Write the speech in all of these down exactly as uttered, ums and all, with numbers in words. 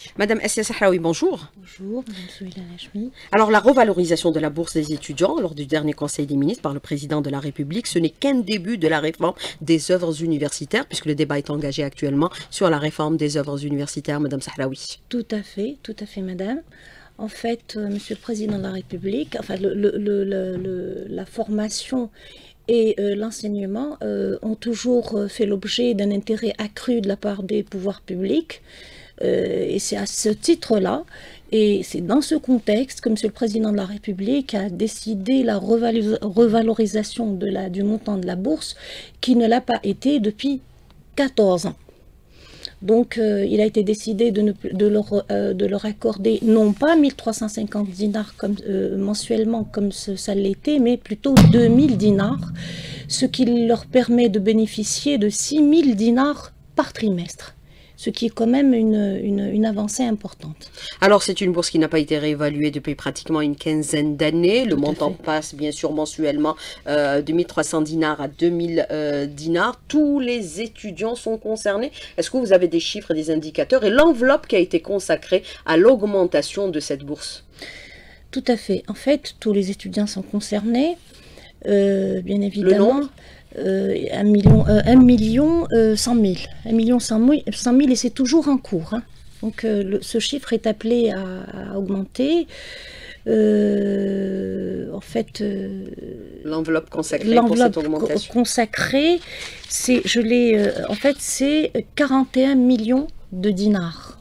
Madame Assia Sahraoui, bonjour. Bonjour, Madame Souila Hachmi. Alors, la revalorisation de la bourse des étudiants lors du dernier Conseil des ministres par le président de la République, ce n'est qu'un début de la réforme des œuvres universitaires, puisque le débat est engagé actuellement sur la réforme des œuvres universitaires, Madame Sahraoui. Tout à fait, tout à fait, Madame. En fait, euh, Monsieur le Président de la République, enfin, le, le, le, le, la formation et euh, l'enseignement euh, ont toujours fait l'objet d'un intérêt accru de la part des pouvoirs publics. Euh, et c'est à ce titre-là, et c'est dans ce contexte que Monsieur le Président de la République a décidé la revalorisation de la, du montant de la bourse, qui ne l'a pas été depuis quatorze ans. Donc, euh, il a été décidé de, ne, de, leur, euh, de leur accorder non pas mille trois cent cinquante dinars comme, euh, mensuellement comme ce, ça l'était, mais plutôt deux mille dinars, ce qui leur permet de bénéficier de six mille dinars par trimestre, ce qui est quand même une, une, une avancée importante. Alors, c'est une bourse qui n'a pas été réévaluée depuis pratiquement une quinzaine d'années. Le montant passe bien sûr mensuellement euh, de mille trois cents dinars à deux mille euh, dinars. Tous les étudiants sont concernés. Est-ce que vous avez des chiffres et des indicateurs et l'enveloppe qui a été consacrée à l'augmentation de cette bourse? Tout à fait. En fait, tous les étudiants sont concernés, euh, bien évidemment. Le nombre? Euh, un million, euh, un million euh, cent mille, un million cent mille, et c'est toujours en cours. Hein. Donc euh, le, ce chiffre est appelé à, à augmenter. Euh, en fait, euh, l'enveloppe consacrée pour cette augmentation. Consacrée, c'est, je l'ai, euh, en fait, c'est quarante et un millions de dinars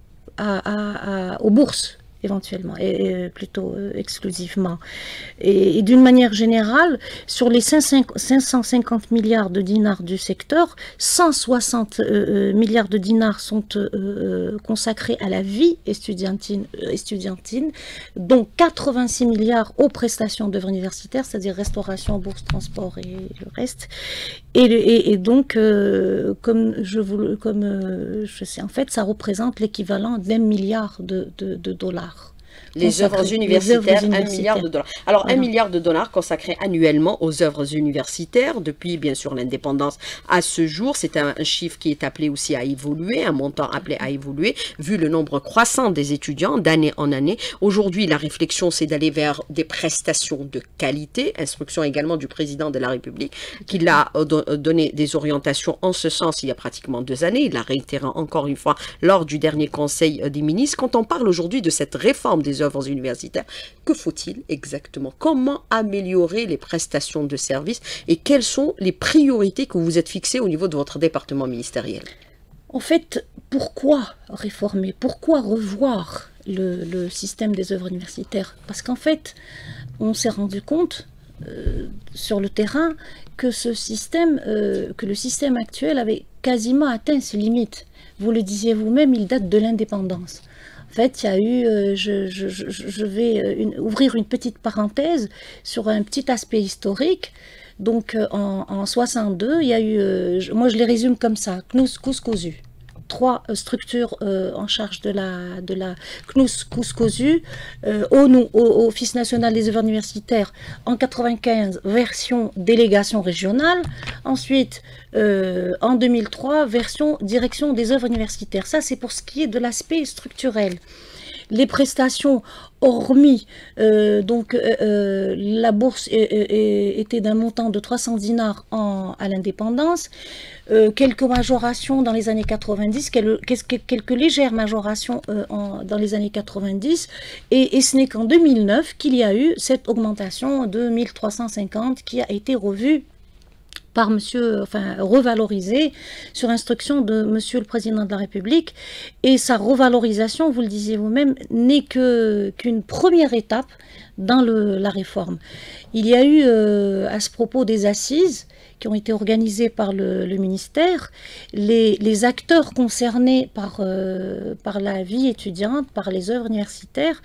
à, à, à, aux bourses. Éventuellement, et plutôt euh, exclusivement. Et, et d'une manière générale, sur les cinq cent cinquante milliards de dinars du secteur, cent soixante euh, milliards de dinars sont euh, consacrés à la vie estudiantine, estudiantine, dont quatre-vingt-six milliards aux prestations d'œuvres universitaires, c'est-à-dire restauration, bourse, transport et le reste. Et, et, et donc, euh, comme je vous, comme euh, je sais, en fait, ça représente l'équivalent d'un milliard de, de, de dollars. Les œuvres universitaires, un milliard de dollars. Alors, voilà. un milliard de dollars consacrés annuellement aux œuvres universitaires depuis, bien sûr, l'indépendance à ce jour. C'est un, un chiffre qui est appelé aussi à évoluer, un montant appelé à évoluer, vu le nombre croissant des étudiants d'année en année. Aujourd'hui, la réflexion, c'est d'aller vers des prestations de qualité. Instruction également du président de la République, qui l'a donné des orientations en ce sens il y a pratiquement deux années. Il l'a réitéré encore une fois lors du dernier Conseil des ministres. Quand on parle aujourd'hui de cette réforme des œuvres universitaires, que faut-il exactement? Comment améliorer les prestations de services et quelles sont les priorités que vous êtes fixées au niveau de votre département ministériel? En fait, pourquoi réformer? Pourquoi revoir le, le système des œuvres universitaires? Parce qu'en fait, on s'est rendu compte euh, sur le terrain que ce système, euh, que le système actuel avait quasiment atteint ses limites. Vous le disiez vous-même, il date de l'indépendance. En fait, il y a eu, euh, je, je, je, je vais une, ouvrir une petite parenthèse sur un petit aspect historique. Donc, euh, en, en soixante-deux, il y a eu, euh, je, moi je les résume comme ça, C N U S, C O U S, C O S U. Trois euh, structures euh, en charge de la, de la C N U S, C O U S, C O S U, euh, au, au Office national des œuvres universitaires, en quatre-vingt-quinze, version délégation régionale. Ensuite, euh, en deux mille trois, version direction des œuvres universitaires. Ça, c'est pour ce qui est de l'aspect structurel. Les prestations, hormis, euh, donc euh, euh, la bourse est, est, était d'un montant de trois cents dinars en, à l'indépendance, euh, quelques majorations dans les années quatre-vingt-dix, quelques, quelques légères majorations euh, en, dans les années quatre-vingt-dix, et, et ce n'est qu'en deux mille neuf qu'il y a eu cette augmentation de mille trois cent cinquante qui a été revue par monsieur, enfin revalorisé sur instruction de monsieur le président de la République, et sa revalorisation, vous le disiez vous-même, n'est que qu'une première étape dans le, la réforme. Il y a eu euh, à ce propos des assises qui ont été organisées par le, le ministère. Les, les acteurs concernés par, euh, par la vie étudiante, par les œuvres universitaires,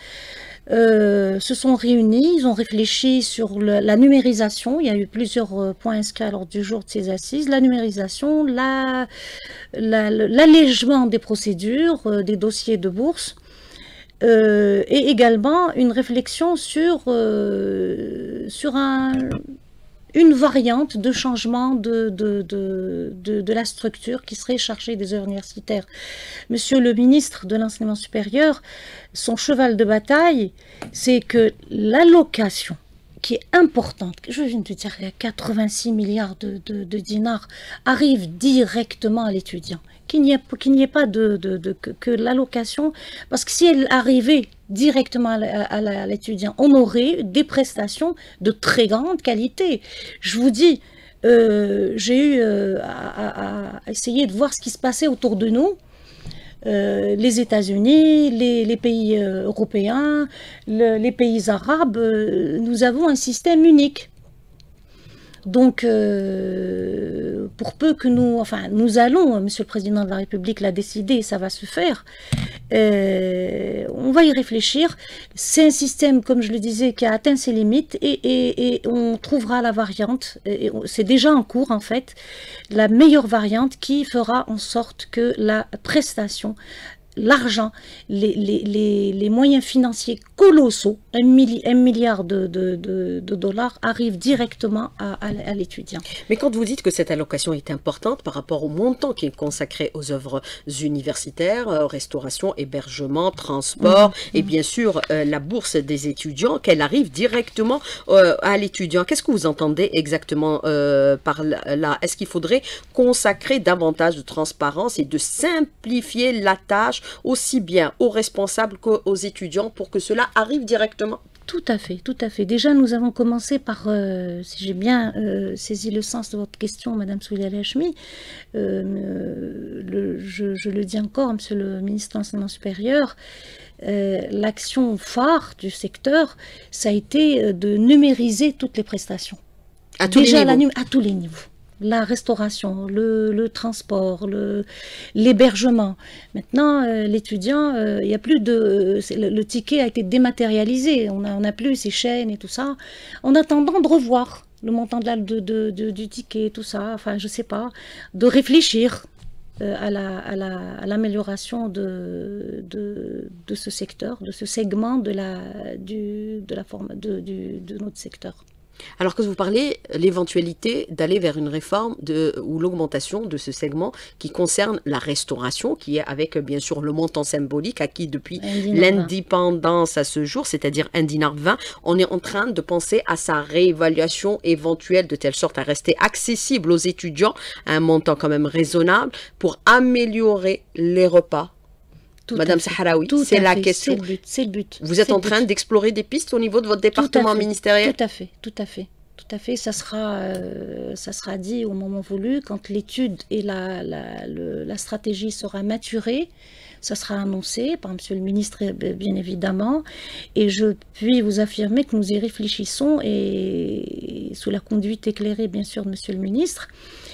Euh, se sont réunis, ils ont réfléchi sur le, la numérisation. Il y a eu plusieurs euh, points inscrits à l'ordre du jour de ces assises. La numérisation, l'allègement la, la, des procédures, euh, des dossiers de bourse, euh, et également une réflexion sur, euh, sur un, une variante de changement de, de, de, de, de la structure qui serait chargée des œuvres universitaires. Monsieur le ministre de l'Enseignement supérieur, son cheval de bataille, c'est que l'allocation qui est importante, je viens de dire, il y a quatre-vingt-six milliards de, de, de dinars, arrive directement à l'étudiant. Qu'il n'y ait, qu'il n'y ait pas de, de, de que, que l'allocation, parce que si elle arrivait directement à l'étudiant, on aurait des prestations de très grande qualité. Je vous dis, euh, j'ai eu euh, à, à essayer de voir ce qui se passait autour de nous. Euh, les États-Unis, les, les pays euh, européens, le, les pays arabes, euh, nous avons un système unique. Donc, euh, pour peu que nous, enfin, nous allons, Monsieur le Président de la République l'a décidé, ça va se faire, euh, on va y réfléchir. C'est un système, comme je le disais, qui a atteint ses limites et, et, et on trouvera la variante, c'est déjà en cours en fait, la meilleure variante qui fera en sorte que la prestation, l'argent, les, les, les, les moyens financiers colossaux, un, milli, un milliard de, de, de, de dollars arrivent directement à, à, à l'étudiant. Mais quand vous dites que cette allocation est importante par rapport au montant qui est consacré aux œuvres universitaires, euh, restauration, hébergement, transport, mmh. et bien sûr euh, la bourse des étudiants, qu'elle arrive directement euh, à l'étudiant. Qu'est-ce que vous entendez exactement euh, par là? Est-ce qu'il faudrait consacrer davantage de transparence et de simplifier la tâche aussi bien aux responsables qu'aux étudiants pour que cela arrive directement? Tout à fait, tout à fait. Déjà, nous avons commencé par, euh, si j'ai bien euh, saisi le sens de votre question, Madame Soulia Hachmi, euh, le, je, je le dis encore, Monsieur le ministre de l'Enseignement supérieur, euh, l'action phare du secteur, ça a été de numériser toutes les prestations. À tous Déjà, les niveaux. La, à tous les niveaux. La restauration, le, le transport, l'hébergement. Maintenant, euh, l'étudiant, il euh, n'y a plus de... Euh, le, le ticket a été dématérialisé, on n'a plus ces chaînes et tout ça. En attendant de revoir le montant de la, de, de, de, du ticket, tout ça, enfin, je ne sais pas, de réfléchir euh, à l'amélioration la, à la, de, de, de ce secteur, de ce segment de, la, du, de, la forme, de, du, de notre secteur. Alors que vous parlez l'éventualité d'aller vers une réforme de, ou l'augmentation de ce segment qui concerne la restauration, qui est avec bien sûr le montant symbolique acquis depuis l'indépendance à ce jour, c'est-à-dire un dinar vingt, on est en train de penser à sa réévaluation éventuelle de telle sorte à rester accessible aux étudiants à un montant quand même raisonnable pour améliorer les repas. Tout Madame Sahraoui, c'est la question. C'est le but, c'est le but. Vous êtes en train d'explorer des pistes au niveau de votre département ministériel? Tout à fait, tout à fait, tout à fait. Ça sera, euh, ça sera dit au moment voulu, quand l'étude et la, la, le, la stratégie sera maturée. Ça sera annoncé par Monsieur le ministre, bien évidemment. Et je puis vous affirmer que nous y réfléchissons, et sous la conduite éclairée, bien sûr, de Monsieur le ministre.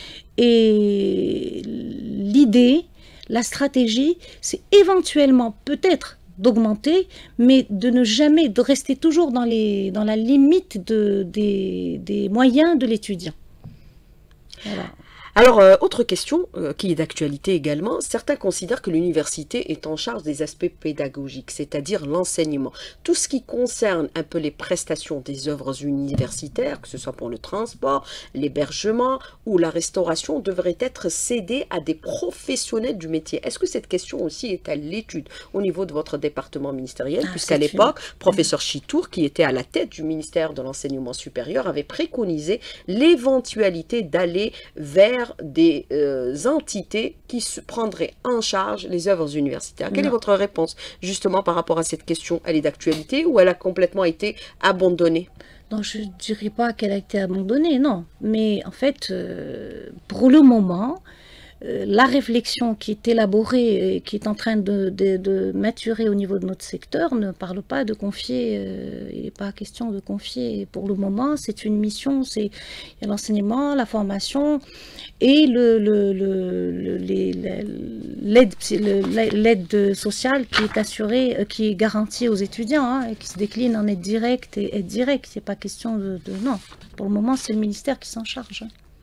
Et l'idée... La stratégie, c'est éventuellement peut-être d'augmenter, mais de ne jamais, de rester toujours dans, les, dans la limite de, des, des moyens de l'étudiant. Voilà. Alors, euh, autre question euh, qui est d'actualité également, certains considèrent que l'université est en charge des aspects pédagogiques, c'est-à-dire l'enseignement. Tout ce qui concerne un peu les prestations des œuvres universitaires, que ce soit pour le transport, l'hébergement ou la restauration, devrait être cédé à des professionnels du métier. Est-ce que cette question aussi est à l'étude au niveau de votre département ministériel, ah, puisqu'à l'époque, une... professeur Chitour, qui était à la tête du ministère de l'Enseignement supérieur, avait préconisé l'éventualité d'aller vers des euh, entités qui se prendraient en charge les œuvres universitaires. Quelle non. est votre réponse justement par rapport à cette question? Elle est d'actualité ou elle a complètement été abandonnée? Non, je ne dirais pas qu'elle a été abandonnée, non. Mais en fait, euh, pour le moment, euh, la réflexion qui est élaborée et qui est en train de, de, de maturer au niveau de notre secteur ne parle pas de confier, euh, il n'est pas question de confier. Pour le moment, c'est une mission, c'est l'enseignement, la formation et le, le, le, l'aide l'aide sociale qui est assurée, qui est garantie aux étudiants, hein, et qui se décline en aide directe et aide directe. C'est pas question de, de... Non, pour le moment, c'est le ministère qui s'en charge.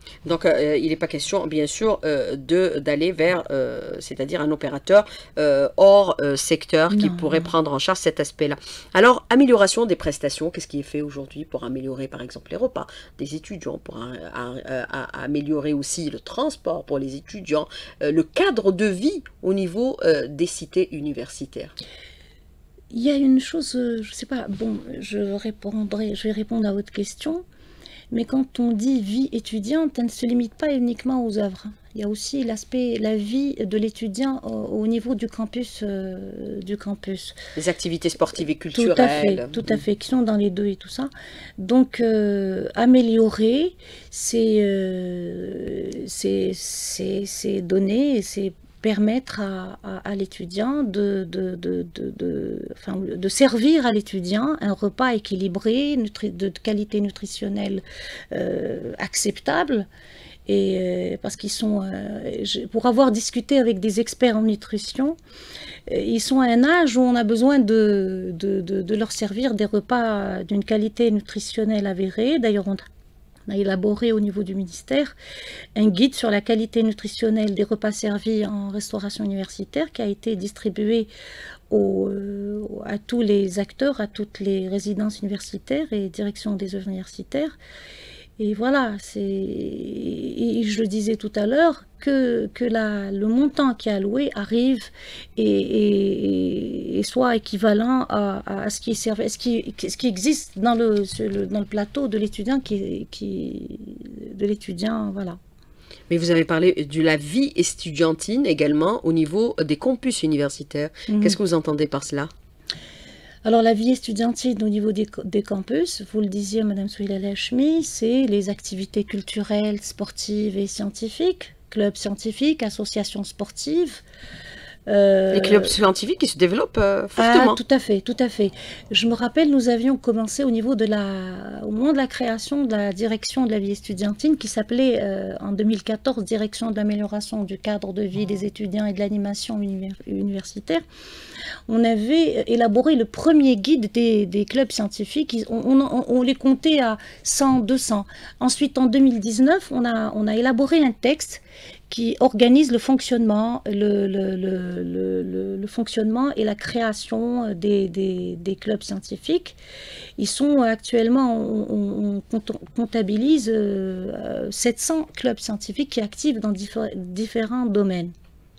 Donc, euh, il n'est pas question, bien sûr, euh, d'aller vers, euh, c'est-à-dire un opérateur euh, hors euh, secteur qui Non, pourrait non. prendre en charge cet aspect-là. Alors, amélioration des prestations, qu'est-ce qui est fait aujourd'hui pour améliorer, par exemple, les repas des étudiants, pour a, a, a, a améliorer aussi le transport pour les étudiants, euh, le cadre de vie au niveau euh, des cités universitaires? Il y a une chose, euh, je ne sais pas, bon, je répondrai, je vais répondre à votre question. Mais quand on dit vie étudiante, elle ne se limite pas uniquement aux œuvres. Il y a aussi l'aspect, la vie de l'étudiant au, au niveau du campus, euh, du campus. Les activités sportives et culturelles. Tout à fait, tout à fait, qui sont dans les deux et tout ça. Donc, euh, améliorer, c'est euh, c'est donner, c'est permettre à, à, à l'étudiant de, de, de, de, de, enfin, de servir à l'étudiant un repas équilibré, nutri, de qualité nutritionnelle euh, acceptable. Et euh, parce qu'ils sont, euh, je, pour avoir discuté avec des experts en nutrition, euh, ils sont à un âge où on a besoin de, de, de, de leur servir des repas d'une qualité nutritionnelle avérée. D'ailleurs, on On a élaboré au niveau du ministère un guide sur la qualité nutritionnelle des repas servis en restauration universitaire qui a été distribué au, euh, à tous les acteurs, à toutes les résidences universitaires et directions des œuvres universitaires. Et voilà, et je le disais tout à l'heure, que, que la, le montant qui est alloué arrive et, et, et soit équivalent à, à ce qui est servi, ce qui, ce qui existe dans le, le, dans le plateau de l'étudiant, qui, qui, de l'étudiant, voilà. Mais vous avez parlé de la vie estudiantine également au niveau des campus universitaires. Mmh. Qu'est-ce que vous entendez par cela ? Alors la vie estudiantine au niveau des, des campus, vous le disiez Madame Souheila Hachmi, c'est les activités culturelles, sportives et scientifiques, clubs scientifiques, associations sportives. Euh, les clubs scientifiques qui se développent euh, fortement. Ah, tout à fait, tout à fait. Je me rappelle, nous avions commencé au niveau de la, au moment de la création de la direction de la vie estudiantine qui s'appelait euh, en deux mille quatorze Direction de l'amélioration du cadre de vie des étudiants et de l'animation univers, universitaire. On avait élaboré le premier guide des, des clubs scientifiques. On, on, on les comptait à cent, deux cents. Ensuite, en deux mille dix-neuf, on a, on a élaboré un texte qui organise le fonctionnement, le, le, le, le, le fonctionnement et la création des, des, des clubs scientifiques. Ils sont actuellement, on, on comptabilise euh, sept cents clubs scientifiques qui activent dans diffé- différents domaines.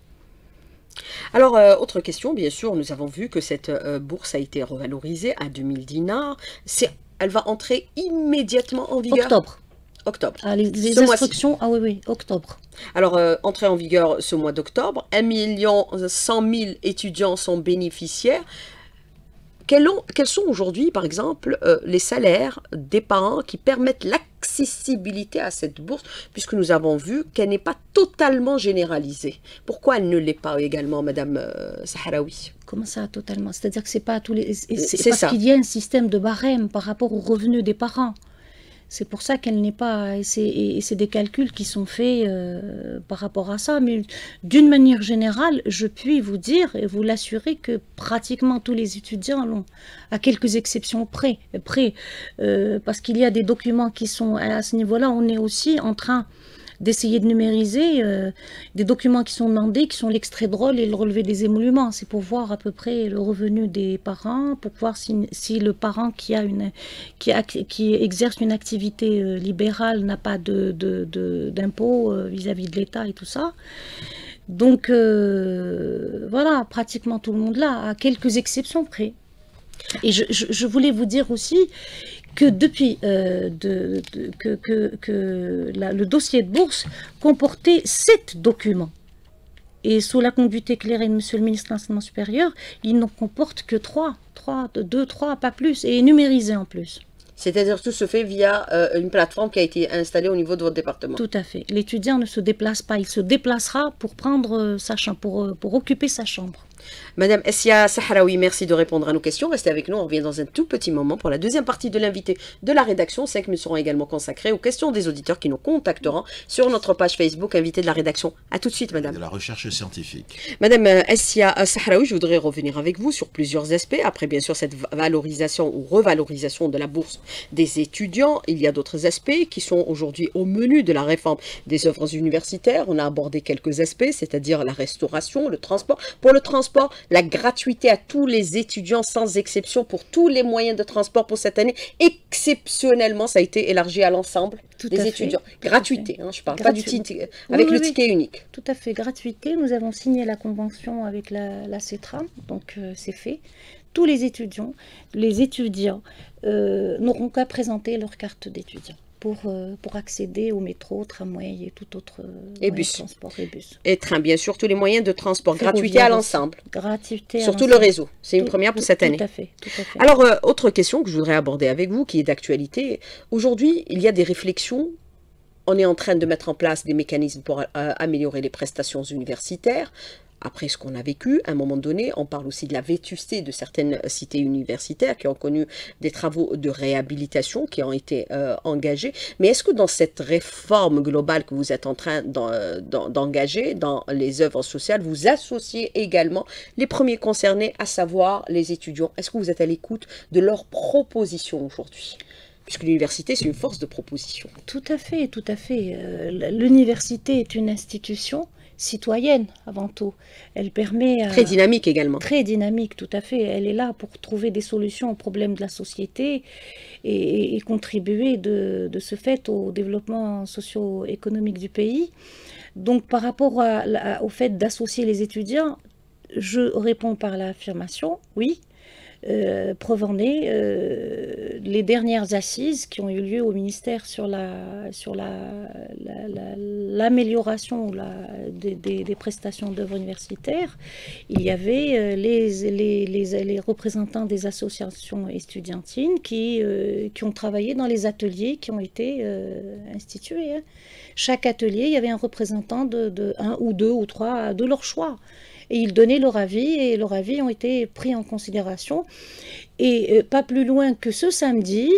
Alors, euh, autre question, bien sûr, nous avons vu que cette euh, bourse a été revalorisée à deux mille dinars. Elle va entrer immédiatement en vigueur. Octobre. Octobre. Ah, les les instructions, ah oui, oui, octobre. Alors, euh, entrée en vigueur ce mois d'octobre, un million cent mille étudiants sont bénéficiaires. Quels, ont, quels sont aujourd'hui, par exemple, euh, les salaires des parents qui permettent l'accessibilité à cette bourse, puisque nous avons vu qu'elle n'est pas totalement généralisée. Pourquoi elle ne l'est pas également, Madame euh, Sahraoui? Comment ça, totalement? C'est-à-dire que c'est pas tous les... C'est parce ça. qu'il y a un système de barème par rapport aux revenus des parents. C'est pour ça qu'elle n'est pas... Et c'est des calculs qui sont faits euh, par rapport à ça. Mais d'une manière générale, je puis vous dire et vous l'assurer que pratiquement tous les étudiants l'ont, à quelques exceptions près. près euh, parce qu'il y a des documents qui sont... À ce niveau-là, on est aussi en train d'essayer de numériser euh, des documents qui sont demandés, qui sont l'extrait de rôle et le relevé des émoluments. C'est pour voir à peu près le revenu des parents, pour voir si, si le parent qui, a une, qui, a, qui exerce une activité euh, libérale n'a pas de, de, de, d'impôt euh, vis-à-vis de l'État et tout ça. Donc euh, voilà, pratiquement tout le monde là, à quelques exceptions près. Et je, je, je voulais vous dire aussi que depuis euh, de, de, que, que, que la, le dossier de bourse comportait sept documents. Et sous la conduite éclairée de Monsieur le ministre de l'Enseignement supérieur, il n'en comporte que trois, trois, deux, trois, pas plus, et numérisé en plus. C'est-à-dire que tout se fait via euh, une plateforme qui a été installée au niveau de votre département. Tout à fait. L'étudiant ne se déplace pas, il se déplacera pour prendre sa chambre, pour, pour occuper sa chambre. Madame Essia Sahraoui, merci de répondre à nos questions. Restez avec nous, on revient dans un tout petit moment pour la deuxième partie de l'invité de la rédaction. Cinq minutes seront également consacrées aux questions des auditeurs qui nous contacteront sur notre page Facebook, invité de la rédaction. A tout de suite, madame. De la recherche scientifique. Madame Essia Sahraoui, je voudrais revenir avec vous sur plusieurs aspects. Après, bien sûr, cette valorisation ou revalorisation de la bourse des étudiants, il y a d'autres aspects qui sont aujourd'hui au menu de la réforme des œuvres universitaires. On a abordé quelques aspects, c'est-à-dire la restauration, le transport. Pour le transport, la gratuité à tous les étudiants sans exception pour tous les moyens de transport pour cette année. Exceptionnellement, ça a été élargi à l'ensemble des étudiants. Fait, gratuité, hein, je parle gratuité. Pas du ticket, avec oui, le oui, ticket oui. unique. Tout à fait, gratuité. Nous avons signé la convention avec la, la CETRA, donc euh, c'est fait. Tous les étudiants, les étudiants euh, n'auront qu'à présenter leur carte d'étudiant. Pour, euh, pour accéder au métro, tramway et tout autre euh, et bus. transport et bus. Et train, bien sûr, tous les moyens de transport. Gratuité à l'ensemble. Gratuité sur tout le réseau. C'est une première pour cette année. Tout à fait. Tout à fait. Alors, euh, autre question que je voudrais aborder avec vous, qui est d'actualité. Aujourd'hui, il y a des réflexions. On est en train de mettre en place des mécanismes pour euh, améliorer les prestations universitaires. Après ce qu'on a vécu, à un moment donné, on parle aussi de la vétusté de certaines cités universitaires qui ont connu des travaux de réhabilitation qui ont été euh, engagés. Mais est-ce que dans cette réforme globale que vous êtes en train d'engager dans les œuvres sociales, vous associez également les premiers concernés, à savoir les étudiants? Est-ce que vous êtes à l'écoute de leurs propositions aujourd'hui ? Puisque l'université, c'est une force de proposition. Tout à fait, tout à fait. Euh, l'université est une institution citoyenne avant tout. Elle permet... Très dynamique également. Très dynamique, tout à fait. Elle est là pour trouver des solutions aux problèmes de la société et, et contribuer de, de ce fait au développement socio-économique du pays. Donc par rapport à, à, au fait d'associer les étudiants, je réponds par l'affirmation, oui. Euh, preuve en est, euh, les dernières assises qui ont eu lieu au ministère sur la sur la, la, la, l'amélioration la, des, des, des prestations d'œuvres universitaires, il y avait euh, les, les, les, les représentants des associations estudiantines qui, euh, qui ont travaillé dans les ateliers qui ont été euh, institués. Hein. Chaque atelier, il y avait un représentant de, de un ou deux ou trois de leur choix. Et ils donnaient leur avis, et leurs avis ont été pris en considération. Et euh, pas plus loin que ce samedi,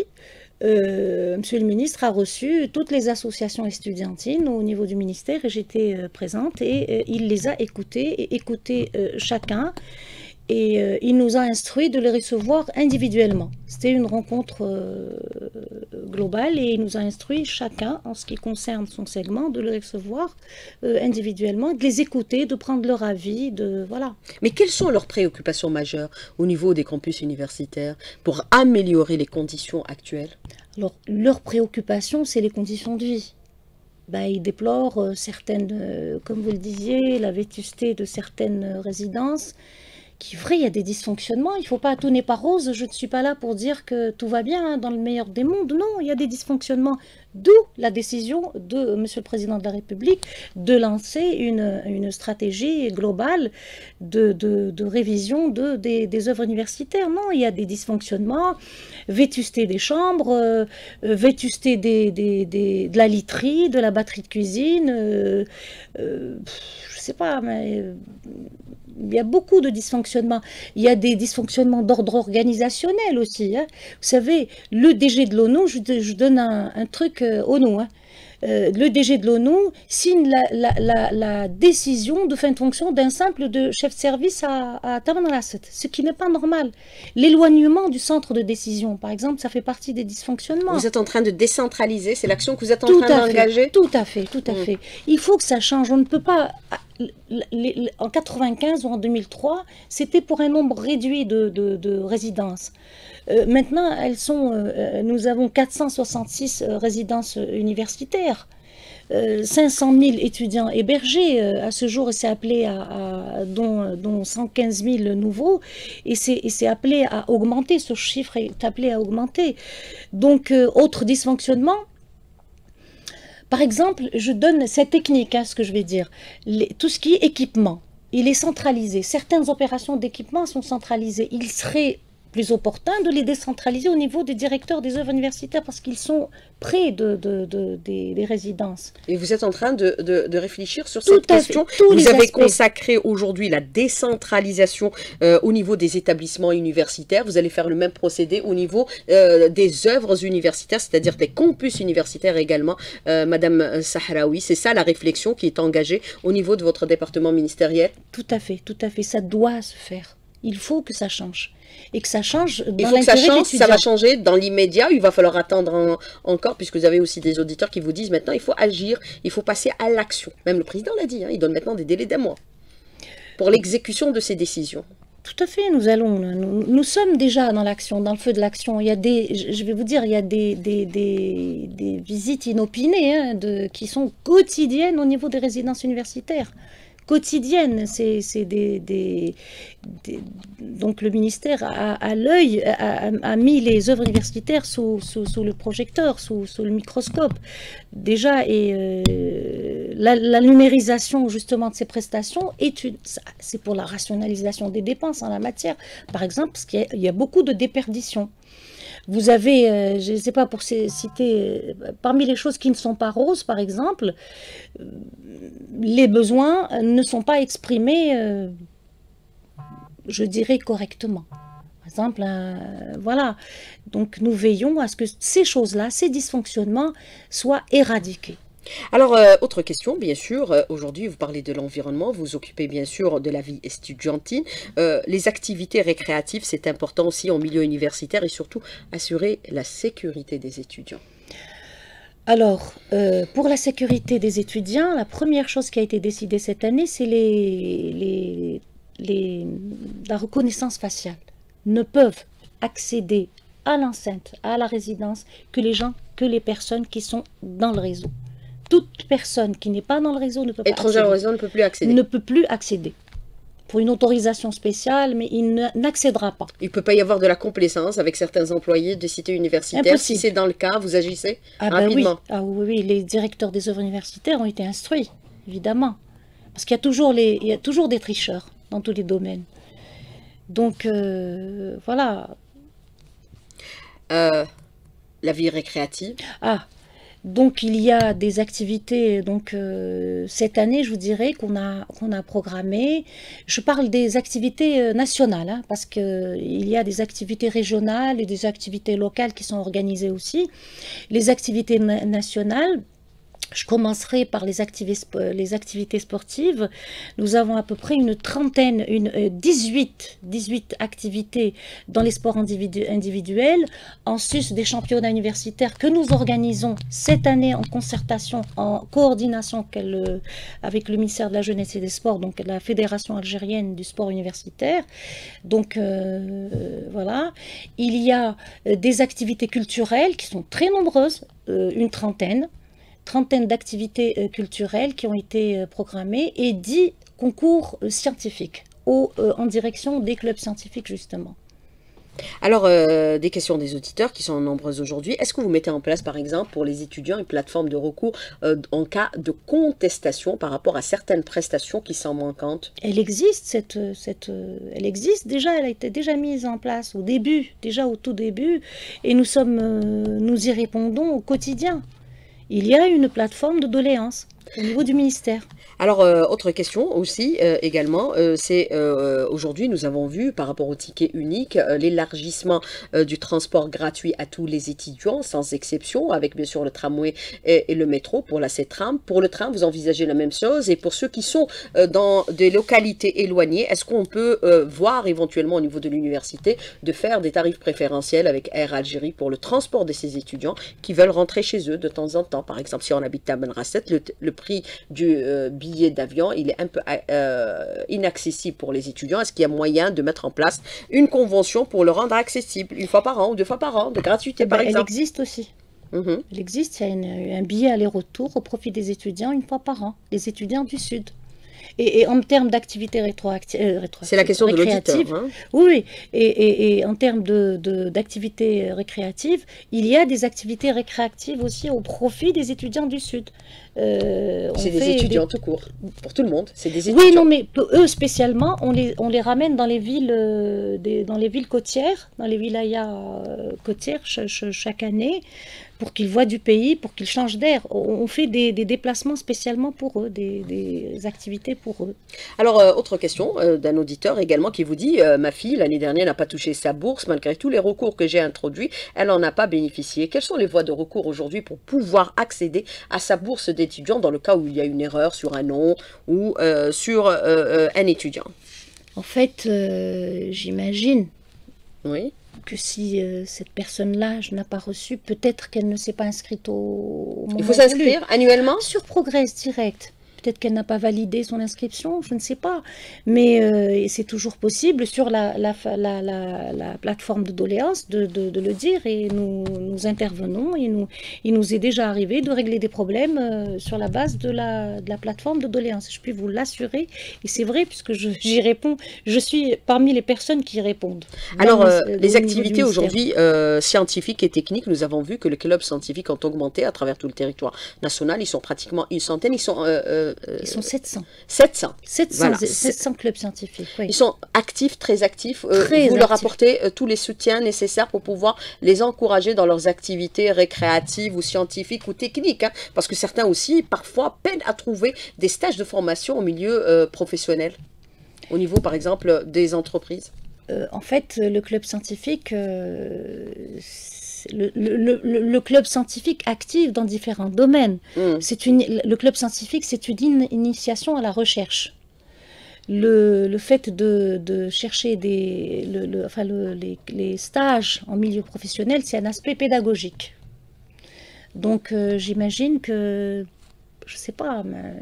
euh, Monsieur le ministre a reçu toutes les associations estudiantines au niveau du ministère, et j'étais euh, présente, et euh, il les a écoutées, et écouté euh, chacun. Et euh, il nous a instruit de les recevoir individuellement. C'était une rencontre euh, globale et il nous a instruit chacun, en ce qui concerne son segment, de les recevoir euh, individuellement, de les écouter, de prendre leur avis, de voilà. Mais quelles sont leurs préoccupations majeures au niveau des campus universitaires pour améliorer les conditions actuelles? Alors, leurs préoccupations, c'est les conditions de vie. Ben, ils déplorent euh, certaines, euh, comme vous le disiez, la vétusté de certaines euh, résidences. Qui vrai, il y a des dysfonctionnements, il ne faut pas, tout n'est pas rose, je ne suis pas là pour dire que tout va bien hein, dans le meilleur des mondes, non, il y a des dysfonctionnements, d'où la décision de Monsieur le Président de la République de lancer une, une stratégie globale de, de, de révision de, des, des œuvres universitaires. Non, il y a des dysfonctionnements, vétusté des chambres, euh, vétusté des, des, des, de la literie, de la batterie de cuisine, euh, euh, je ne sais pas, mais... Euh, il y a beaucoup de dysfonctionnements. Il y a des dysfonctionnements d'ordre organisationnel aussi. Hein. Vous savez, le D G de l'ONU, je, je donne un, un truc euh, ONU, hein. Euh, le D G de l'ONU signe la, la, la, la décision de fin de fonction d'un simple de chef de service à, à Tamanrasset, ce qui n'est pas normal. L'éloignement du centre de décision, par exemple, ça fait partie des dysfonctionnements. Vous êtes en train de décentraliser, c'est l'action que vous êtes en tout train d'engager? Tout à fait, tout à mmh. fait. Il faut que ça change, on ne peut pas... En quatre-vingt-quinze ou en deux mille trois, c'était pour un nombre réduit de, de, de résidences. Euh, maintenant, elles sont, euh, nous avons quatre cent soixante-six euh, résidences universitaires, euh, cinq cent mille étudiants hébergés. Euh, à ce jour, c'est appelé à, à dont, dont cent quinze mille nouveaux, et c'est appelé à augmenter. Ce chiffre est appelé à augmenter. Donc, euh, autre dysfonctionnement. Par exemple, je donne cette technique, hein, ce que je vais dire, les, tout ce qui est équipement, il est centralisé. Certaines opérations d'équipement sont centralisées. Il serait plus opportun de les décentraliser au niveau des directeurs des œuvres universitaires parce qu'ils sont près de, de, de, des, des résidences. Et vous êtes en train de, de, de réfléchir sur Tout cette question. Fait, vous avez aspects. consacré aujourd'hui la décentralisation euh, au niveau des établissements universitaires. Vous allez faire le même procédé au niveau euh, des œuvres universitaires, c'est-à-dire des campus universitaires également, euh, Madame Sahraoui. C'est ça la réflexion qui est engagée au niveau de votre département ministériel? Tout à fait, tout à fait. Ça doit se faire. Il faut que ça change. Et que ça change dans Il faut que ça change, ça va changer dans l'immédiat. Il va falloir attendre en, encore, puisque vous avez aussi des auditeurs qui vous disent maintenant, il faut agir, il faut passer à l'action. Même le président l'a dit, hein, il donne maintenant des délais d'un mois pour l'exécution de ces décisions. Tout à fait, nous allons, nous, nous sommes déjà dans l'action, dans le feu de l'action. Il y a des, je vais vous dire, il y a des, des, des, des visites inopinées hein, de, qui sont quotidiennes au niveau des résidences universitaires. Quotidienne, c'est des, des, des... Donc le ministère a, a l'œil, a, a mis les œuvres universitaires sous, sous, sous le projecteur, sous, sous le microscope. Déjà, et euh, la, la numérisation justement de ces prestations, c'est pour la rationalisation des dépenses en la matière. Par exemple, parce qu'il y, y a beaucoup de déperditions. Vous avez, euh, je ne sais pas pour citer, euh, parmi les choses qui ne sont pas roses, par exemple, euh, les besoins ne sont pas exprimés, euh, je dirais, correctement. Par exemple, euh, voilà. Donc nous veillons à ce que ces choses-là, ces dysfonctionnements, soient éradiqués. Alors, euh, autre question, bien sûr, euh, aujourd'hui vous parlez de l'environnement, vous vous occupez bien sûr de la vie estudiantine. Euh, les activités récréatives, c'est important aussi en milieu universitaire et surtout assurer la sécurité des étudiants. Alors, euh, pour la sécurité des étudiants, la première chose qui a été décidée cette année, c'est les, les, les, la reconnaissance faciale. Ne peuvent accéder à l'enceinte, à la résidence, que les gens, que les personnes qui sont dans le réseau. Toute personne qui n'est pas dans le réseau ne peut pas Étrangère au réseau ne peut plus accéder. Ne peut plus accéder. Pour une autorisation spéciale, mais il n'accédera pas. Il ne peut pas y avoir de la complaisance avec certains employés des cités universitaires. Impossible. Si c'est dans le cas, vous agissez ah rapidement. Ben oui. Ah oui, oui, les directeurs des œuvres universitaires ont été instruits, évidemment. Parce qu'il y a toujours les, il y a toujours des tricheurs dans tous les domaines. Donc, euh, voilà. Euh, la vie récréative. Ah, donc il y a des activités, donc euh, cette année je vous dirais qu'on a, qu'on a programmé, je parle des activités nationales, hein, parce qu'il y a des activités régionales et des activités locales qui sont organisées aussi. Les activités na nationales, je commencerai par les, les activités sportives. Nous avons à peu près une trentaine, une, euh, dix-huit, dix-huit activités dans les sports individu individuels, en sus des championnats universitaires que nous organisons cette année en concertation, en coordination euh, avec le ministère de la Jeunesse et des Sports, donc la Fédération algérienne du sport universitaire. Donc euh, voilà. Il y a euh, des activités culturelles qui sont très nombreuses, euh, une trentaine. trentaine d'activités euh, culturelles qui ont été euh, programmées et dix concours euh, scientifiques au, euh, en direction des clubs scientifiques justement. Alors, euh, des questions des auditeurs qui sont nombreuses aujourd'hui. Est-ce que vous mettez en place, par exemple, pour les étudiants, une plateforme de recours euh, en cas de contestation par rapport à certaines prestations qui sont manquantes? Elle existe, cette, cette, elle existe déjà, elle a été déjà mise en place au début, déjà au tout début, et nous, sommes, euh, nous y répondons au quotidien. Il y a une plateforme de doléances au niveau du ministère. Alors, euh, autre question aussi, euh, également, euh, c'est euh, aujourd'hui, nous avons vu par rapport au ticket unique, euh, l'élargissement euh, du transport gratuit à tous les étudiants, sans exception, avec bien sûr le tramway et, et le métro pour la C-Tram. Pour le train, vous envisagez la même chose. Et pour ceux qui sont euh, dans des localités éloignées, est-ce qu'on peut euh, voir éventuellement au niveau de l'université de faire des tarifs préférentiels avec Air Algérie pour le transport de ces étudiants qui veulent rentrer chez eux de temps en temps? Par exemple, si on habite à Ben Rasset, le, le prix du euh, billet d'avion, il est un peu euh, inaccessible pour les étudiants. Est-ce qu'il y a moyen de mettre en place une convention pour le rendre accessible une fois par an ou deux fois par an, de gratuité par ben, exemple? Elle existe aussi. Mmh. Elle existe, il y a une, un billet aller-retour au profit des étudiants une fois par an, les étudiants du Sud. Et, et en termes d'activité rétroactive, euh, rétroactive c'est la question de l'auditeur. Hein. Oui, et, et, et en termes de, de, d'activité récréative, il y a des activités récréatives aussi au profit des étudiants du Sud. Euh, c'est des étudiants des... tout court, pour tout le monde. C'est des étudiants. Oui, non, mais eux spécialement, on les, on les ramène dans les villes, euh, des, dans les villes côtières, dans les wilayas euh, côtières ch ch chaque année, pour qu'ils voient du pays, pour qu'ils changent d'air. On fait des, des déplacements spécialement pour eux, des, des activités pour eux. Alors, euh, autre question euh, d'un auditeur également qui vous dit euh, « Ma fille, l'année dernière, n'a pas touché sa bourse. Malgré tous les recours que j'ai introduits, elle n'en a pas bénéficié. Quelles sont les voies de recours aujourd'hui pour pouvoir accéder à sa bourse d'étudiant dans le cas où il y a une erreur sur un nom ou euh, sur euh, euh, un étudiant ?» En fait, euh, j'imagine. Oui. Que si euh, cette personne-là n'a pas reçu, peut-être qu'elle ne s'est pas inscrite au, au moment. Il faut s'inscrire annuellement sur Progress Direct. Peut-être qu'elle n'a pas validé son inscription, je ne sais pas. Mais euh, c'est toujours possible sur la, la, la, la, la plateforme de doléances de, de, de le dire. Et nous, nous intervenons. Et nous, il nous est déjà arrivé de régler des problèmes euh, sur la base de la, de la plateforme de doléances. Je puis vous l'assurer. Et c'est vrai, puisque j'y réponds. Je suis parmi les personnes qui y répondent. Alors, euh, les activités aujourd'hui euh, scientifiques et techniques, nous avons vu que les clubs scientifiques ont augmenté à travers tout le territoire national. Ils sont pratiquement une centaine. Ils sont... Euh, Euh, Ils sont sept cents. sept cents. sept cents, voilà. sept cents clubs scientifiques. Oui. Ils sont actifs, très actifs. Euh, très vous actifs. Leur apportez euh, tous les soutiens nécessaires pour pouvoir les encourager dans leurs activités récréatives ou scientifiques ou techniques. Hein, parce que certains aussi, parfois, peinent à trouver des stages de formation au milieu euh, professionnel. Au niveau, par exemple, des entreprises. Euh, en fait, le club scientifique... Euh, Le, le, le, le club scientifique active dans différents domaines. Mmh. C'est une, le club scientifique, c'est une initiation à la recherche. Le, le fait de, de chercher des, le, le, enfin le, les, les stages en milieu professionnel, c'est un aspect pédagogique. Donc, euh, j'imagine que, je ne sais pas, mais,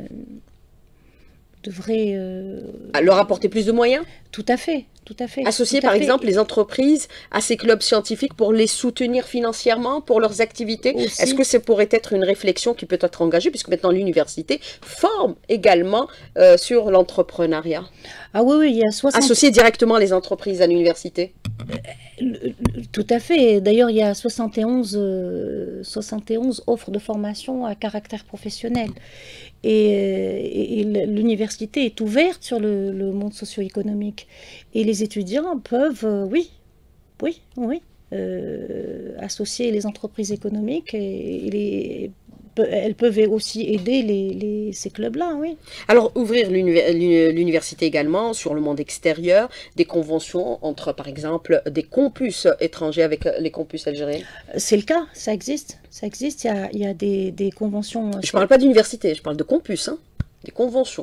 devrait... Euh, leur apporter plus de moyens ? Tout à fait. Tout à fait. Associer tout à par fait. exemple les entreprises à ces clubs scientifiques pour les soutenir financièrement pour leurs activités. Est-ce que ça pourrait être une réflexion qui peut être engagée, puisque maintenant l'université forme également euh, sur l'entrepreneuriat? Ah oui, oui, il y a soixante... Associer directement les entreprises à l'université. Euh, tout à fait. D'ailleurs, il y a soixante et onze, euh, soixante et onze offres de formation à caractère professionnel. Et, et, et l'université est ouverte sur le, le monde socio-économique. Et les étudiants peuvent, euh, oui, oui, oui, euh, associer les entreprises économiques et, et les... Elles peuvent aussi aider les, les, ces clubs-là, oui. Alors, ouvrir l'université également sur le monde extérieur, des conventions entre, par exemple, des campus étrangers avec les campus algériens. C'est le cas, ça existe. Ça existe, il y a, il y a des, des conventions... Je ne parle pas d'université, je parle de campus, hein, des conventions.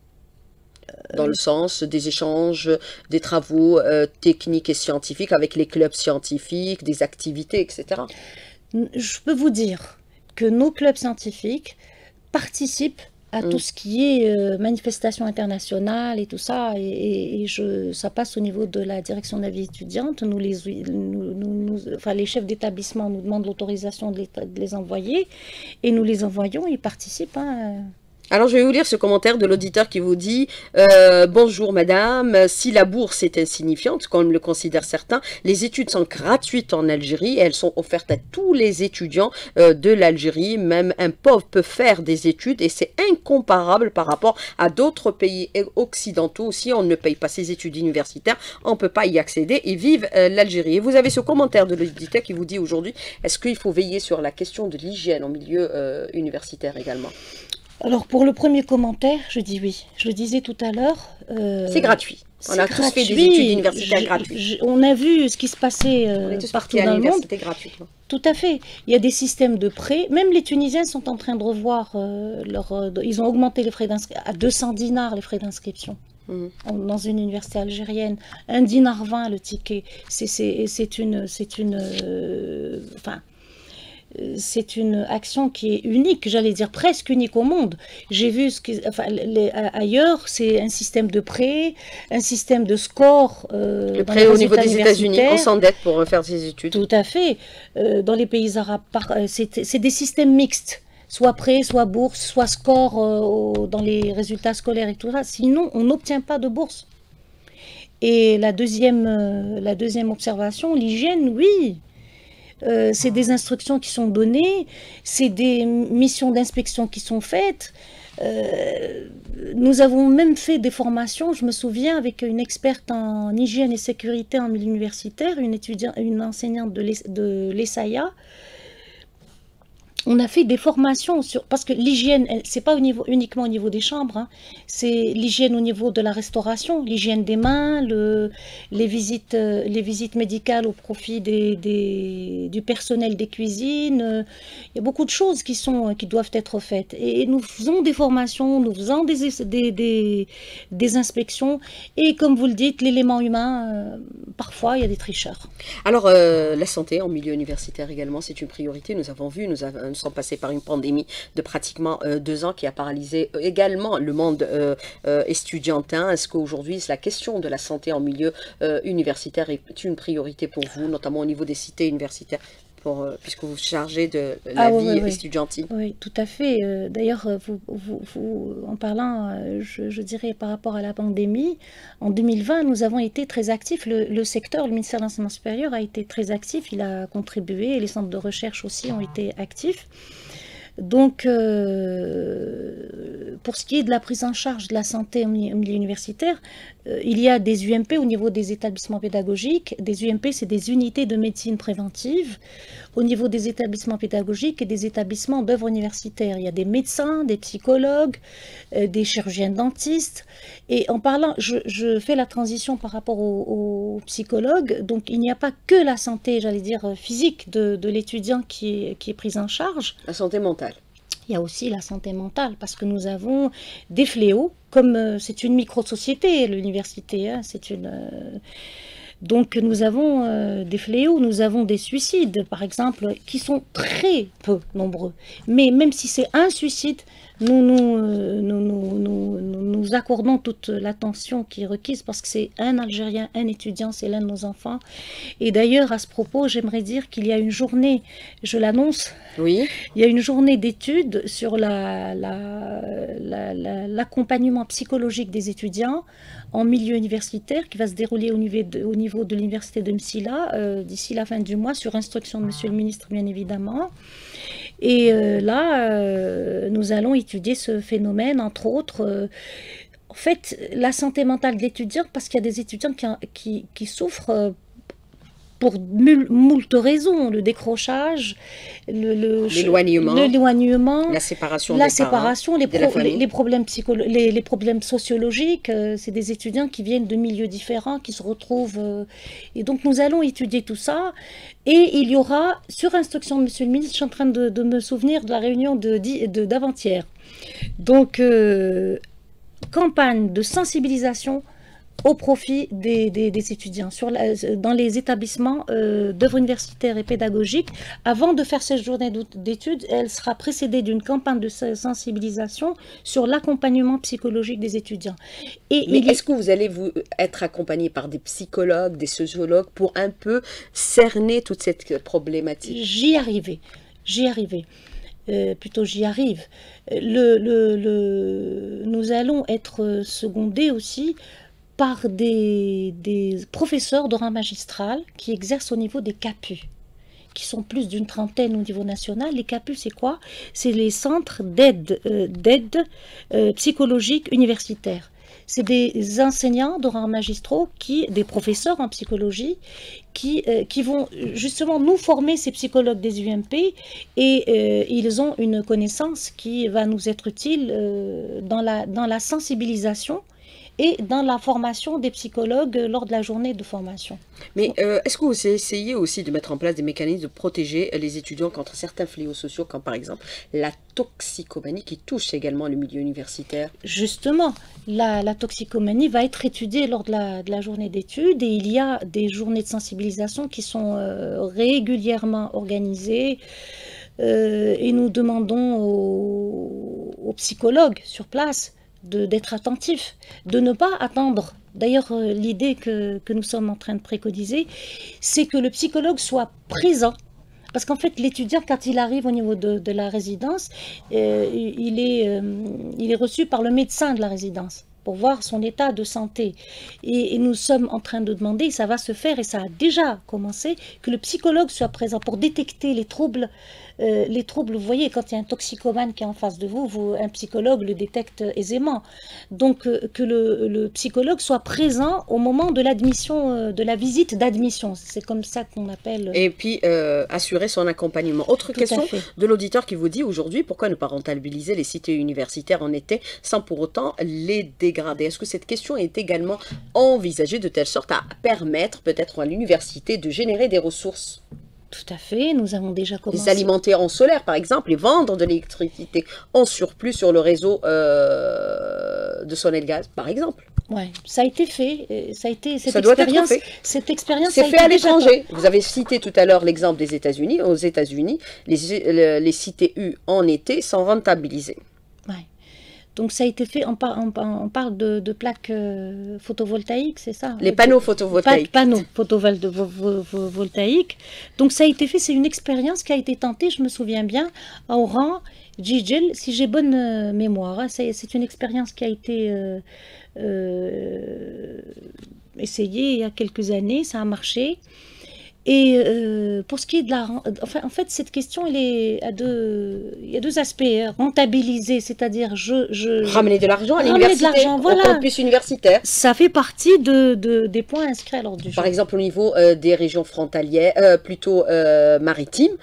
Dans le sens des échanges, des travaux euh, techniques et scientifiques avec les clubs scientifiques, des activités, et cetera. Je peux vous dire que nos clubs scientifiques participent à mmh. tout ce qui est euh, manifestation internationale et tout ça, et, et, et je, ça passe au niveau de la direction de la vie étudiante. Nous les, nous, nous, nous, enfin, les chefs d'établissement nous demandent l'autorisation de, de les envoyer, et nous les envoyons, ils participent. Hein. Alors, je vais vous lire ce commentaire de l'auditeur qui vous dit euh, « Bonjour madame, si la bourse est insignifiante, comme le considèrent certains, les études sont gratuites en Algérie et elles sont offertes à tous les étudiants euh, de l'Algérie. Même un pauvre peut faire des études et c'est incomparable par rapport à d'autres pays occidentaux. Si on ne paye pas ses études universitaires, on ne peut pas y accéder et vive euh, l'Algérie. » Et vous avez ce commentaire de l'auditeur qui vous dit aujourd'hui « Est-ce qu'il faut veiller sur la question de l'hygiène en milieu euh, universitaire également ?» Alors, pour le premier commentaire, je dis oui. Je le disais tout à l'heure. Euh, c'est gratuit. On a tous fait des études universitaires gratuites. On a vu ce qui se passait euh, partout dans le monde. Gratuitement. Tout à fait. Il y a des systèmes de prêts. Même les Tunisiens sont en train de revoir euh, leur... Euh, ils ont augmenté les frais d'inscription à deux cents dinars, les frais d'inscription. Mmh. Dans une université algérienne. Un dinar vingt, le ticket. C'est une... C'est une... Euh, enfin... C'est une action qui est unique, j'allais dire presque unique au monde. J'ai vu ce que, enfin, les, ailleurs, c'est un système de prêt, un système de score. Euh, le prêt au niveau des États-Unis, on s'endette pour faire ses études. Tout à fait. Euh, dans les pays arabes, c'est des systèmes mixtes. soit prêt, soit bourse, soit score euh, au, dans les résultats scolaires et tout ça. Sinon, on n'obtient pas de bourse. Et la deuxième, euh, la deuxième observation, l'hygiène, oui. Euh, c'est des instructions qui sont données, c'est des missions d'inspection qui sont faites. Euh, nous avons même fait des formations, je me souviens, avec une experte en hygiène et sécurité en milieu universitaire, une, étudiante, une enseignante de l'E S A I A. On a fait des formations sur, parce que l'hygiène, c'est pas au niveau, uniquement au niveau des chambres, hein, c'est l'hygiène au niveau de la restauration, l'hygiène des mains, le, les, visites, les visites médicales au profit des, des, du personnel des cuisines. Il y a beaucoup de choses qui, sont, qui doivent être faites. Et nous faisons des formations, nous faisons des, des, des, des inspections. Et comme vous le dites, l'élément humain, euh, parfois, il y a des tricheurs. Alors, euh, la santé en milieu universitaire également, c'est une priorité. Nous avons vu, nous avons Nous sommes passés par une pandémie de pratiquement euh, deux ans qui a paralysé euh, également le monde euh, euh, estudiantin. Est-ce qu'aujourd'hui, la question de la santé en milieu euh, universitaire est une priorité pour vous, notamment au niveau des cités universitaires, pour, euh, puisque vous vous chargez de la ah, vie oui, oui, estudiantine? Oui, tout à fait. Euh, D'ailleurs, vous, vous, vous, en parlant, euh, je, je dirais par rapport à la pandémie, en deux mille vingt, nous avons été très actifs. Le, le secteur, le ministère de l'Enseignement supérieur a été très actif. Il a contribué et les centres de recherche aussi ont été actifs. Donc, euh, pour ce qui est de la prise en charge de la santé au milieu universitaire, euh, il y a des U M P au niveau des établissements pédagogiques. Des U M P, c'est des unités de médecine préventive au niveau des établissements pédagogiques et des établissements d'œuvre universitaire. Il y a des médecins, des psychologues, euh, des chirurgiens dentistes. Et en parlant, je, je fais la transition par rapport aux, aux psychologues. Donc, il n'y a pas que la santé, j'allais dire, physique de, de l'étudiant qui est, qui est prise en charge. La santé mentale. Il y a aussi la santé mentale, parce que nous avons des fléaux, comme euh, c'est une micro-société, l'université, hein, c'est une... Euh, donc nous avons euh, des fléaux, nous avons des suicides, par exemple, qui sont très peu nombreux. Mais même si c'est un suicide, nous nous, euh, nous, nous, nous, nous accordons toute l'attention qui est requise, parce que c'est un Algérien, un étudiant, c'est l'un de nos enfants. Et d'ailleurs, à ce propos, j'aimerais dire qu'il y a une journée, je l'annonce, oui. Il y a une journée d'études sur la, la, la, la, l'accompagnement psychologique des étudiants en milieu universitaire qui va se dérouler au niveau de, au niveau de l'université de Msila euh, d'ici la fin du mois, sur instruction de Monsieur le ministre, bien évidemment. Et euh, là, euh, nous allons étudier ce phénomène, entre autres. Euh, en fait, la santé mentale de l'étudiant, parce qu'il y a des étudiants qui, qui, qui souffrent euh, pour moult raisons, le décrochage, l'éloignement, le, la séparation, la des séparation parents, les, pro, les, les, problèmes les, les problèmes sociologiques. Euh, c'est des étudiants qui viennent de milieux différents, qui se retrouvent. Euh, et donc nous allons étudier tout ça. Et il y aura, sur instruction de Monsieur le ministre, je suis en train de, de me souvenir de la réunion d'avant-hier. Donc, euh, campagne de sensibilisation au profit des, des, des étudiants sur la, dans les établissements euh, d'œuvre universitaire et pédagogique. Avant de faire cette journée d'études, elle sera précédée d'une campagne de sensibilisation sur l'accompagnement psychologique des étudiants. Et Mais est-ce que vous allez vous être accompagné par des psychologues, des sociologues pour un peu cerner toute cette problématique? J'y arrivais, j'y arrivais. Euh, plutôt j'y arrive. Le, le, le, nous allons être secondés aussi par des, des professeurs de rang magistral qui exercent au niveau des CAPU, qui sont plus d'une trentaine au niveau national. Les CAPU, c'est quoi? C'est les centres d'aide euh, d'aide euh, psychologique universitaire. C'est des enseignants de rang magistraux, qui, des professeurs en psychologie, qui, euh, qui vont justement nous former, ces psychologues des U M P, et euh, ils ont une connaissance qui va nous être utile euh, dans, la, dans la sensibilisation et dans la formation des psychologues lors de la journée de formation. Mais euh, est-ce que vous essayez aussi de mettre en place des mécanismes de protéger les étudiants contre certains fléaux sociaux, comme par exemple la toxicomanie qui touche également le milieu universitaire? Justement, la, la toxicomanie va être étudiée lors de la, de la journée d'études, et il y a des journées de sensibilisation qui sont euh, régulièrement organisées. Euh, et nous demandons aux, aux psychologues sur place d'être attentifs, de ne pas attendre. D'ailleurs, euh, l'idée que, que nous sommes en train de préconiser, c'est que le psychologue soit présent Parce qu'en fait, l'étudiant, quand il arrive au niveau de, de la résidence, euh, il, est, euh, il est reçu par le médecin de la résidence pour voir son état de santé. Et, et nous sommes en train de demander, ça va se faire et ça a déjà commencé, que le psychologue soit présent pour détecter les troubles. Euh, les troubles, vous voyez, quand il y a un toxicomane qui est en face de vous, vous un psychologue le détecte aisément. Donc, euh, que le, le psychologue soit présent au moment de l'admission, euh, de la visite d'admission. C'est comme ça qu'on appelle. Et puis, euh, assurer son accompagnement. Autre Tout question de l'auditeur qui vous dit aujourd'hui, pourquoi ne pas rentabiliser les cités universitaires en été sans pour autant les dégrader? Est-ce que cette question est également envisagée de telle sorte à permettre peut-être à l'université de générer des ressources? Tout à fait, nous avons déjà commencé. Les alimenter en solaire, par exemple, et vendre de l'électricité en surplus sur le réseau euh, de Sonelgaz, par exemple. Oui, ça a été fait. Ça a été cette ça doit expérience. Être fait. Cette expérience. C'est fait à l'étranger. Vous avez cité tout à l'heure l'exemple des États-Unis. Aux États-Unis, les, les C T U en été sont rentabilisées. Oui. Donc ça a été fait, on, par, on, on parle de, de plaques euh, photovoltaïques, c'est ça? Les panneaux photovoltaïques. Pas de panneaux photovoltaïques. Donc ça a été fait, c'est une expérience qui a été tentée, je me souviens bien, à Oran, Jijel, si j'ai bonne euh, mémoire. Hein, c'est une expérience qui a été euh, euh, essayée il y a quelques années, ça a marché. Et euh, pour ce qui est de la... Enfin, en fait, cette question, elle est à deux... il y a deux aspects. Hein. Rentabiliser, c'est-à-dire... je, je Ramener de l'argent à l'université, voilà. au campus universitaire. Ça fait partie de, de, des points inscrits à l'ordre du jour. Par exemple, au niveau euh, des régions frontalières, euh, plutôt euh, maritimes,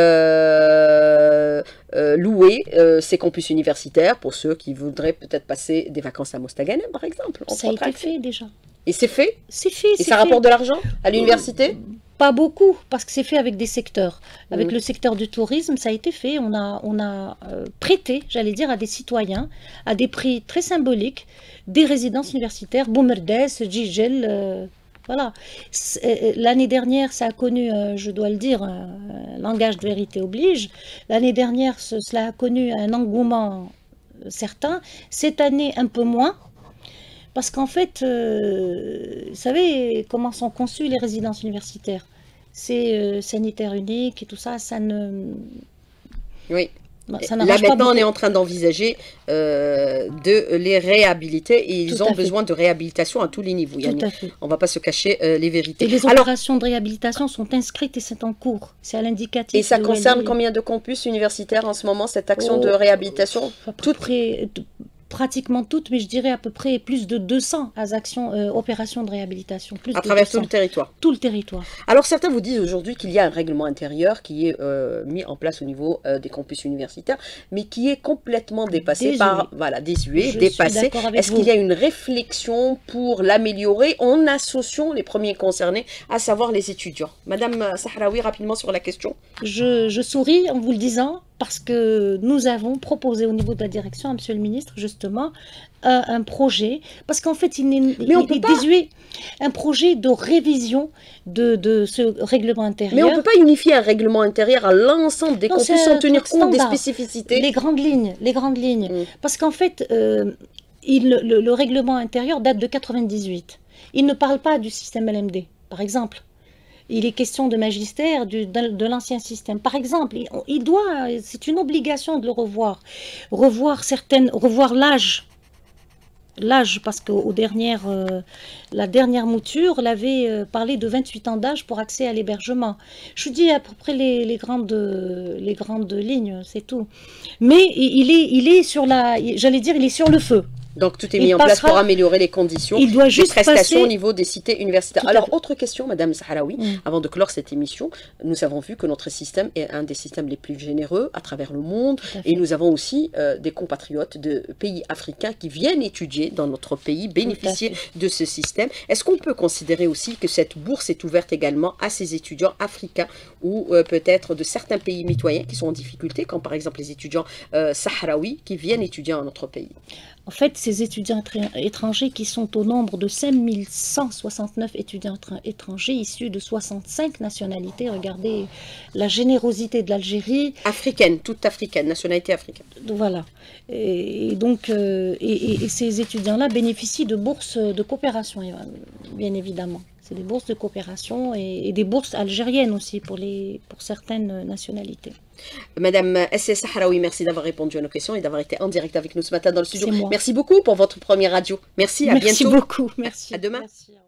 euh, euh, louer euh, ces campus universitaires pour ceux qui voudraient peut-être passer des vacances à Mostaganem, par exemple. Ça a été fait déjà. Et c'est fait? C'est fait. Et ça fait. Rapporte de l'argent à l'université? Pas beaucoup, parce que c'est fait avec des secteurs. Avec mmh. le secteur du tourisme, ça a été fait. On a, on a euh, prêté, j'allais dire, à des citoyens, à des prix très symboliques, des résidences universitaires, Boumerdès, Jijel, euh, voilà. Euh, L'année dernière, ça a connu, euh, je dois le dire, un, un langage de vérité oblige. L'année dernière, ce, cela a connu un engouement certain. Cette année, un peu moins. Parce qu'en fait, euh, vous savez comment sont conçues les résidences universitaires? C'est euh, sanitaire unique et tout ça, ça ne... Oui. Ça Là maintenant, on est en train d'envisager euh, de les réhabiliter et ils tout ont besoin de réhabilitation à tous les niveaux. Tout à fait. On ne va pas se cacher euh, les vérités. Et les opérations Alors, de réhabilitation sont inscrites et c'est en cours. C'est à l'indicatif. Et ça concerne combien de campus universitaires en ce moment, cette action oh, de réhabilitation? Tout près... Pratiquement toutes, mais je dirais à peu près plus de deux cents actions, euh, opérations de réhabilitation. Plus à de travers deux cents. Tout le territoire. Tout le territoire. Alors certains vous disent aujourd'hui qu'il y a un règlement intérieur qui est euh, mis en place au niveau euh, des campus universitaires, mais qui est complètement dépassé désuet. par, voilà, désuet, je dépassé. Est-ce qu'il y a une réflexion pour l'améliorer en associant les premiers concernés, à savoir les étudiants? Madame Sahraoui, rapidement sur la question. Je, je souris en vous le disant, parce que nous avons proposé au niveau de la direction à Monsieur le ministre, justement, un, un projet, parce qu'en fait, il est, il, il est désuet, un projet de révision de, de ce règlement intérieur. Mais on ne peut pas unifier un règlement intérieur à l'ensemble des non, campus sans tenir compte des spécificités. Les grandes lignes, les grandes lignes. Mm. Parce qu'en fait, euh, il, le, le règlement intérieur date de quatre-vingt-dix-huit. Il ne parle pas du système L M D, par exemple. Il est question de magistère du, de, de l'ancien système. Par exemple, il, il doit, c'est une obligation de le revoir. Revoir certaines, revoir l'âge. L'âge, parce que au dernière, euh, la dernière mouture l'avait euh, parlé de vingt-huit ans d'âge pour accès à l'hébergement. Je vous dis à peu près les, les, grandes, les grandes lignes, c'est tout. Mais il est, il est sur la, j'allais dire, il est sur le feu. Donc tout est mis il en place pour améliorer les conditions il doit juste des prestations passer... au niveau des cités universitaires. Alors autre question, Madame Sahraoui, mm. avant de clore cette émission, nous avons vu que notre système est un des systèmes les plus généreux à travers le monde et nous avons aussi euh, des compatriotes de pays africains qui viennent étudier dans notre pays, bénéficier de ce système. Est-ce qu'on peut considérer aussi que cette bourse est ouverte également à ces étudiants africains ou euh, peut-être de certains pays mitoyens qui sont en difficulté, comme par exemple les étudiants euh, sahraouis qui viennent étudier dans notre pays? En fait, ces étudiants étrangers qui sont au nombre de cinq mille cent soixante-neuf étudiants étrangers issus de soixante-cinq nationalités. Regardez la générosité de l'Algérie. Africaine, toute africaine, nationalité africaine. Voilà. Et donc, euh, et, et ces étudiants-là bénéficient de bourses de coopération, bien évidemment. C'est des bourses de coopération et, et des bourses algériennes aussi pour, les, pour certaines nationalités. Madame S S Sahraoui, merci d'avoir répondu à nos questions et d'avoir été en direct avec nous ce matin dans le studio. Merci beaucoup pour votre première radio. Merci, à merci bientôt. Merci beaucoup. Merci. À demain. Merci.